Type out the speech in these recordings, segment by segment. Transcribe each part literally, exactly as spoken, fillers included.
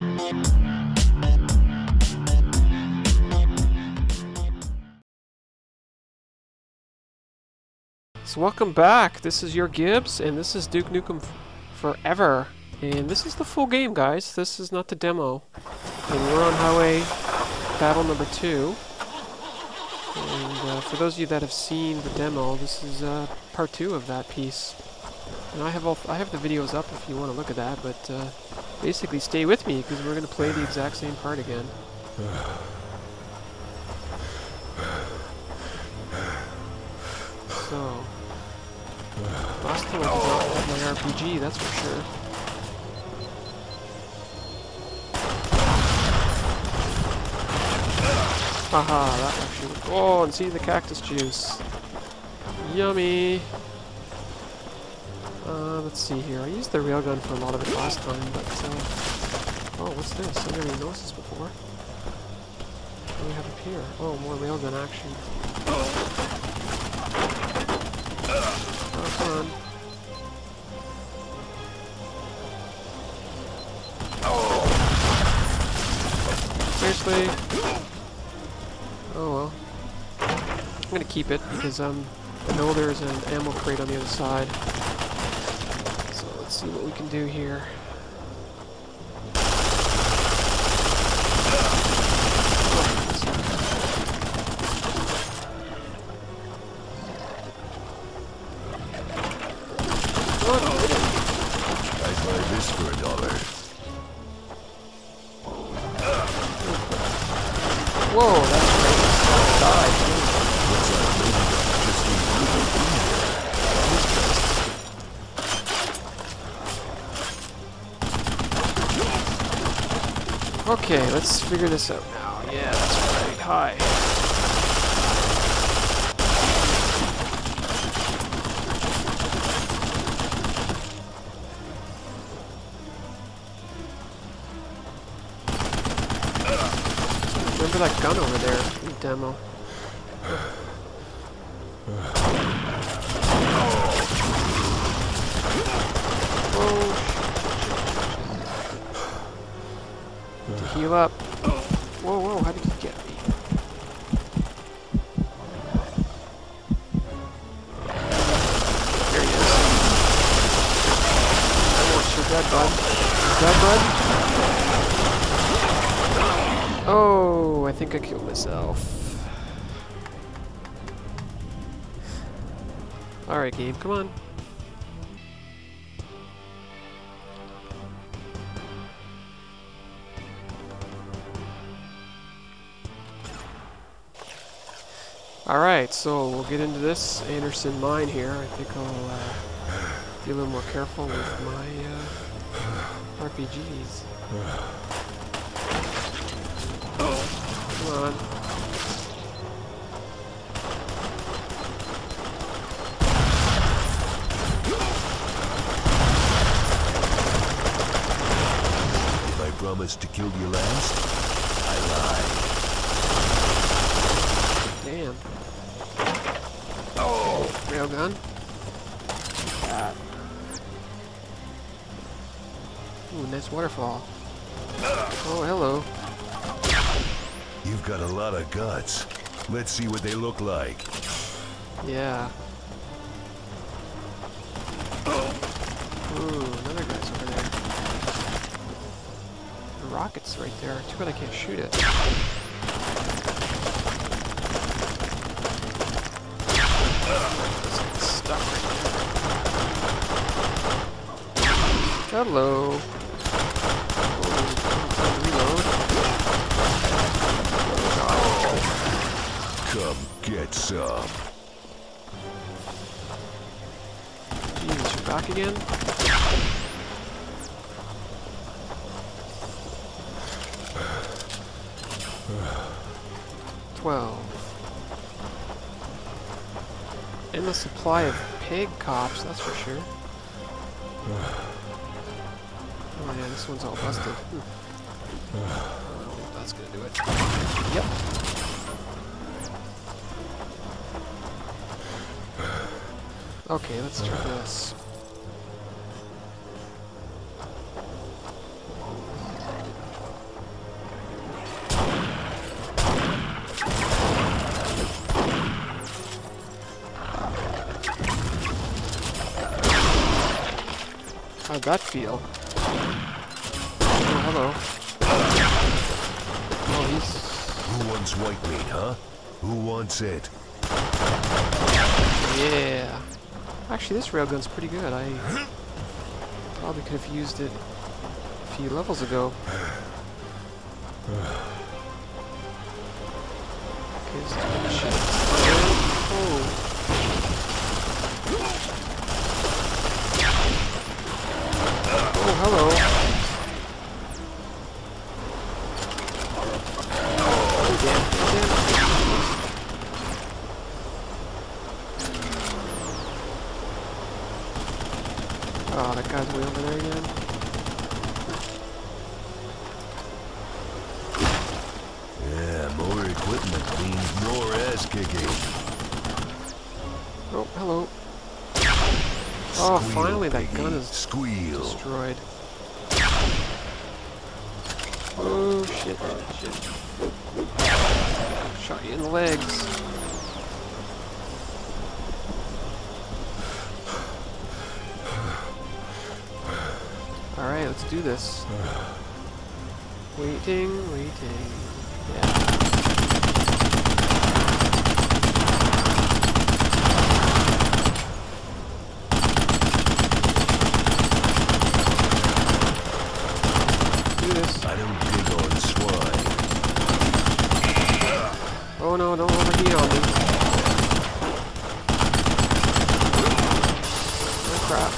So welcome back. This is YourGibs, and this is Duke Nukem f Forever. And this is the full game, guys. This is not the demo. And we're on highway battle number two. And uh, for those of you that have seen the demo, this is uh, part two of that piece. And I have all I have the videos up if you want to look at that. But uh, basically, stay with me because we're going to play the exact same part again. So. Last time I did not have my R P G, that's for sure. Haha, that actually would... Oh, and see the cactus juice. Yummy! Uh, let's see here. I used the railgun for a lot of it last time, but... Uh, oh, what's this? I never even noticed this before. What do we have up here? Oh, more railgun action. Oh, come on. Seriously? Oh well. I'm gonna keep it because um, I know there's an ammo crate on the other side. So let's see what we can do here. Whoa, that's great. Okay, let's figure this out now. Yeah, that's right. Hi. Remember that gun over there in the demo? Oh. To heal up. Whoa, whoa, how did he get me? There he is. I want your dead, bud. Dead, bud? Oh, I think I killed myself. Alright, game, come on. Alright, so we'll get into this Anderson mine here. I think I'll uh, be a little more careful with my uh, R P Gs. Come on. If I promised to kill you last, I lied. Damn. Oh, railgun. Ah. Ooh, nice waterfall. Oh, hello. You've got a lot of guts. Let's see what they look like. Yeah. Ooh, another guy's over there. The rocket's right there. Too bad I can't shoot it. It's stuck right there. Hello. Oh, time to reload. Come get some. Jesus, you're back again? Twelve. Endless supply of pig cops, that's for sure. Oh yeah, this one's all busted. Hmm. Oh, that's gonna do it. Yep. Okay, let's try this. How'd that feel? Oh, hello. Oh, he's... Who wants white meat, huh? Who wants it? Yeah. Actually, this railgun's pretty good. I probably could have used it a few levels ago. Okay, this is good shit. Oh. Oh, hello. Oh, damn, damn. Oh, that guy's way over there again. Yeah, more equipment means more ass kicking. Oh, hello. Oh, Squeal, finally that piggy, gun is squeal. destroyed. Oh, shit, shit, shit. Shot you in the legs. Alright, let's do this. Waiting, waiting. Yeah. Do this. I don't dig on swine. Oh no, don't overheat on me. Oh crap.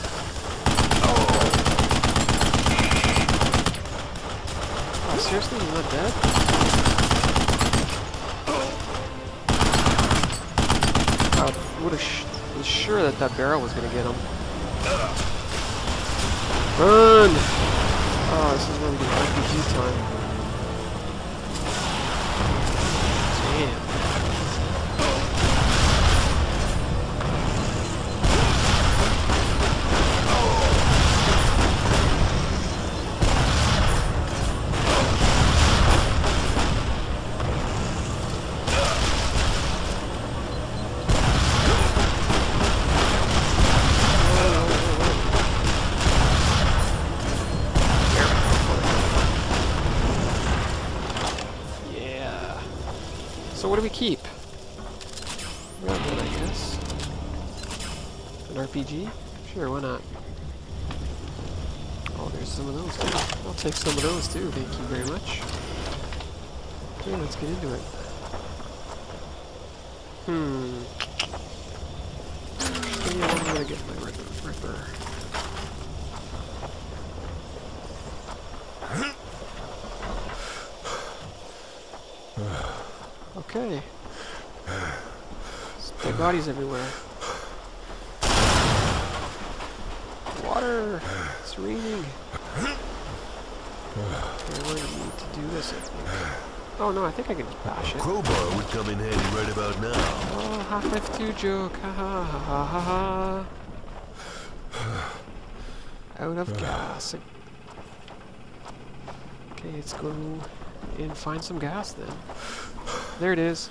Oh, seriously, he's not dead? I would have sh was sure that that barrel was going to get him. Run! Oh, this is where we get R P G time. Damn. So what do we keep? Railgun, I guess. An R P G? Sure, why not? Oh, there's some of those too. I'll take some of those too, thank you very much. Okay, let's get into it. Hmm. Yeah, I'm gonna get my ripper. ripper. Okay. There's dead bodies everywhere. Water! It's raining. Okay, we're gonna need to do this, I think. Oh no, I think I can just bash it. Crowbar would come in handy right about now. Oh, Half-Life two joke. Ha ha ha ha ha ha. Out of gas. Okay, let's go and find some gas then. There it is.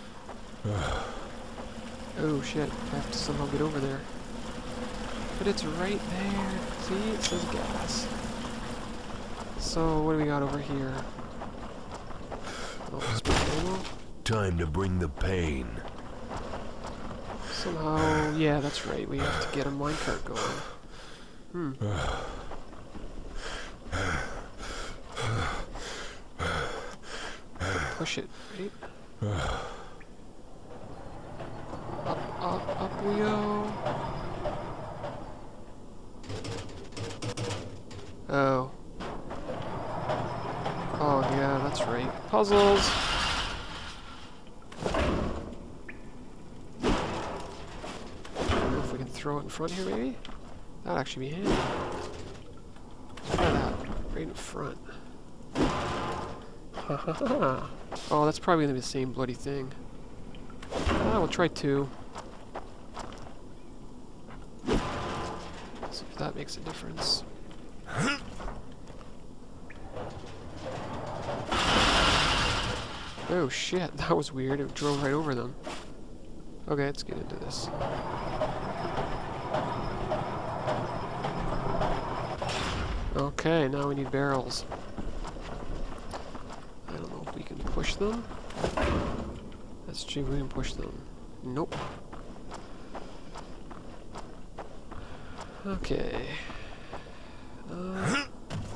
Oh shit, I have to somehow get over there. But it's right there. See, it says gas. So, what do we got over here? Oh, spray ammo? Time to bring the pain. Somehow, yeah, that's right. We have to get a minecart going. Hmm. Push it, right? Up, up, up we go. Oh. Oh, yeah, that's right. Puzzles! I don't know if we can throw it in front here, maybe? That'd actually be handy. Let's try that. Right in front. Oh, that's probably gonna be the same bloody thing. Ah, we'll try two. See if that makes a difference. Oh shit, that was weird. It drove right over them. Okay, let's get into this. Okay, now we need barrels. I don't know if we can push them. That's true, we can push them. Nope. Okay. Uh,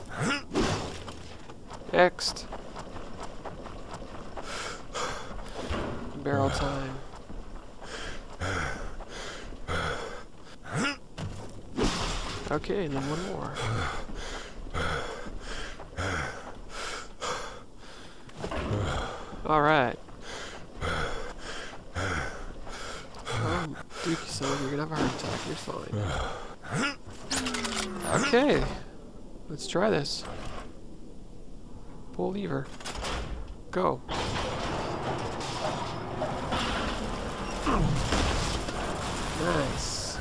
next. Barrel time. Okay, and then one more. Alright. Um, Duke, son, you're gonna have a heart attack. You're fine. Okay. Let's try this. Pull lever. Go. Nice.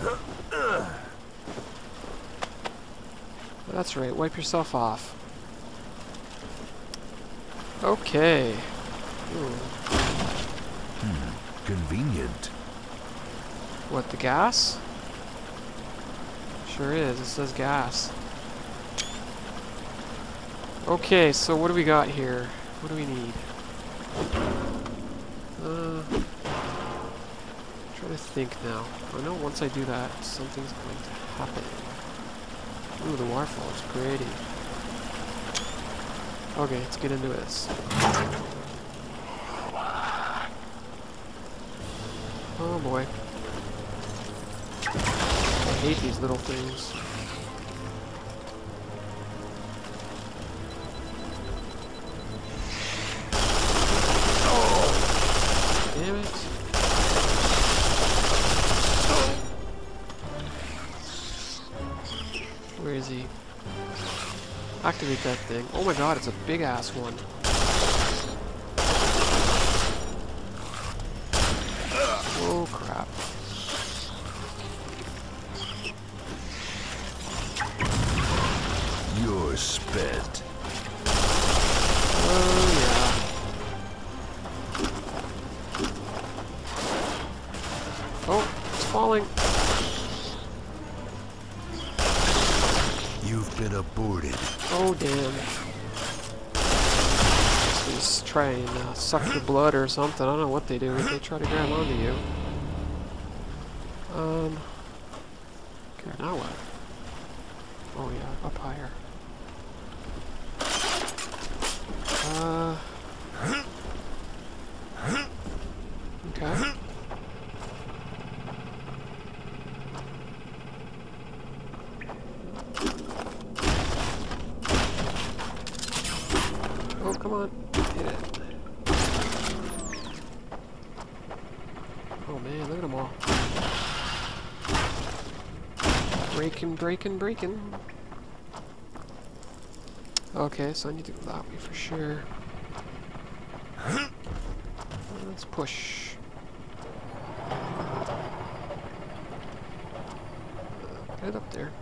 That's right, wipe yourself off. Okay. Ooh. Hmm, convenient. What, the gas? Sure is, it says gas. Okay, so what do we got here? What do we need? Uh, try to think now. I know once I do that, something's going to happen. Ooh, the waterfall is pretty. Okay, let's get into this. Oh boy. I hate these little things. Oh! Damn it. Where is he? Activate that thing. Oh my god, it's a big ass one. Oh crap. You're spent. Oh yeah. Oh, it's falling. You've been aborted. Oh damn. Just try and uh, suck your blood or something. I don't know what they do. They try to grab onto you. Um. Okay, now what? Oh yeah, up higher. Uh. Okay. Oh, come on. Hit it. Oh man, look at them all. Breaking, breaking, breaking. Okay, so I need to go that way for sure. Let's push. Uh, get it up there.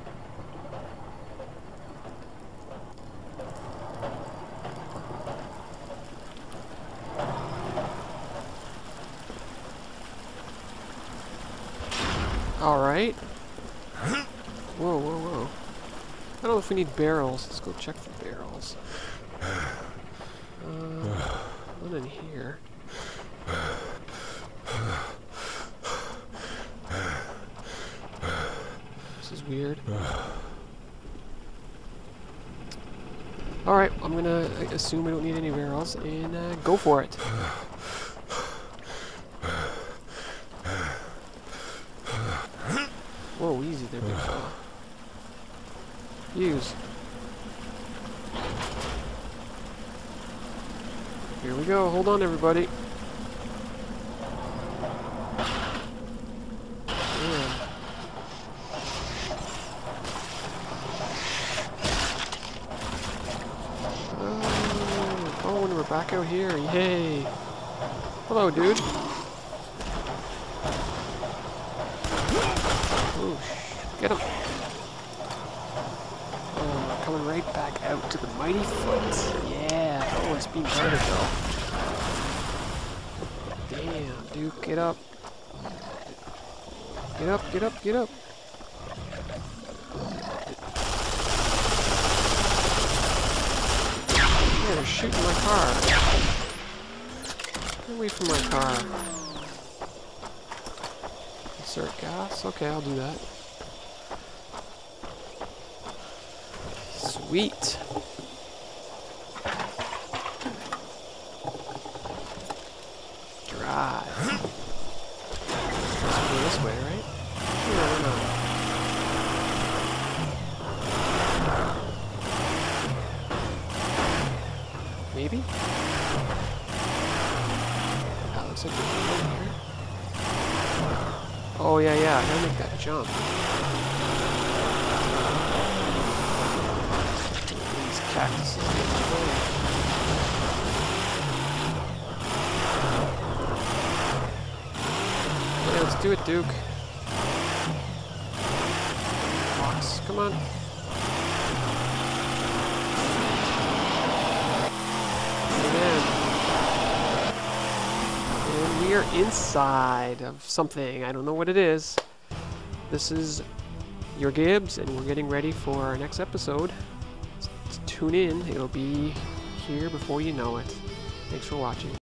Alright. Whoa, whoa, whoa. I don't know if we need barrels. Let's go check the barrels. Uh, one in here. This is weird. Alright, I'm gonna assume we don't need any barrels and uh, go for it. Whoa, easy there, big fella. Use. Here we go. Hold on, everybody. Man. Oh, oh, and we're back out here. Yay. Hello, dude. Oosh. Get him. Oh, coming right back out to the mighty foot. Yeah. Oh, it's being guarded though. Damn, Duke, get up. Get up, get up, get up. They're shooting my car. Get away from my car. Insert gas? Okay, I'll do that. Sweet. Drive. Let's go this way, right? No, no, no. Maybe? That looks like we're going here. Oh, yeah, yeah, I gotta make that jump. These cactuses get in the way. Yeah, let's do it, Duke. Box, come on. We are inside of something. I don't know what it is. This is YourGibs, and we're getting ready for our next episode. S- tune in. It'll be here before you know it. Thanks for watching.